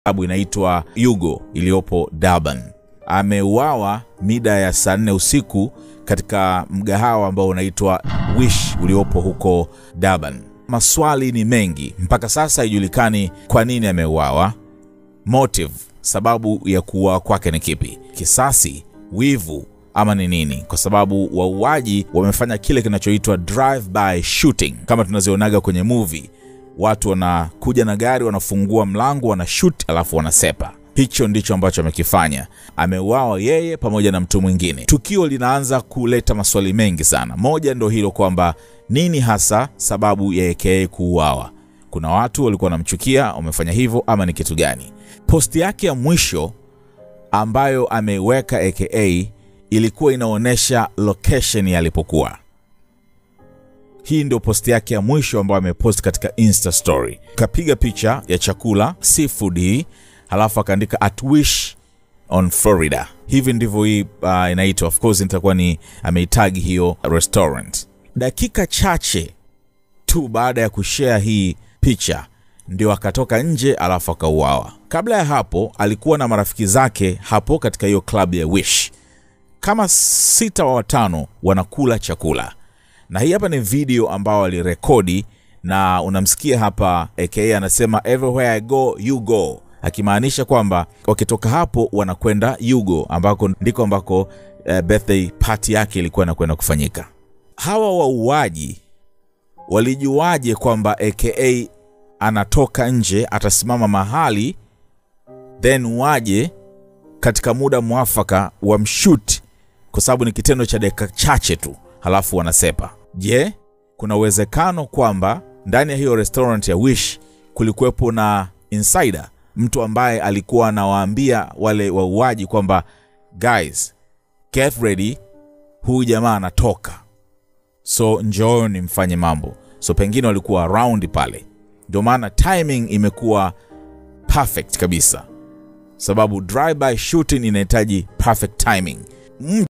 klabu inaitwa Yugo iliyopo Durban. Ameuawa mida ya saa 4 usiku katika mgahawa ambao unaitwa Wish uliopo huko Durban. Maswali ni mengi. Mpaka sasa haijulikani kwa nini ameuawa. Motive, sababu ya kuua kwake ni kipi? Kisasi, wivu ama ni nini? Kwa sababu wauaji wamefanya kile kinachoitwa drive by shooting kama tunazionaga kwenye movie. Watu wanakuja na gari, wanafungua mlango, wanashoot alafu wanasepa. Hicho ndicho ambacho amekifanya. Ameuawa yeye pamoja na mtu mwingine. Tukio linaanza kuleta maswali mengi sana. Moja ndio hilo kwamba nini hasa sababu ya AKA kuuawa? Kuna watu walikuwa wanamchukia, wamefanya hivyo ama ni kitu gani? Posti yake ya mwisho ambayo ameweka AKA ilikuwa inaonesha location alipokuwa. Hii ndio posti yake ya mwisho ambayo amepost katika Insta story. Kapiga picha ya chakula seafood, halafu akaandika @wish on Florida. Hivi ndivyo hii inaitwa. Of course nitakuwa ni ameitag hiyo restaurant. Dakika chache tu baada ya kushare hii picha ndio akatoka nje alafu akauawa. Kabla ya hapo alikuwa na marafiki zake hapo katika hiyo club ya Wish. Kama 6 wa 5 wanakula chakula. Na hii hapa ni video ambao alirekodi na unamsikia hapa AKA anasema everywhere I go you go, akimaanisha kwamba wakitoka hapo wanakwenda Yugo ambako ndiko ambako birthday party yake ilikuwa inakwenda kufanyika. Hawa wauaji walijuaje kwamba AKA anatoka nje atasimama mahali then waje katika muda mwafaka wamshoot, kwa sababu ni kitendo cha dakika chache tu halafu wanasepa? Je, kuna uwezekano kwamba ndani ya hiyo restaurant ya Wish kulikuwepo na insider, mtu ambaye alikuwa anawaambia wale wauaji kwamba guys get ready, huyu jamaa anatoka, so njooni mfanye mambo? So pengine walikuwa around pale. Ndio maana timing imekuwa perfect kabisa, sababu drive by shooting inahitaji perfect timing.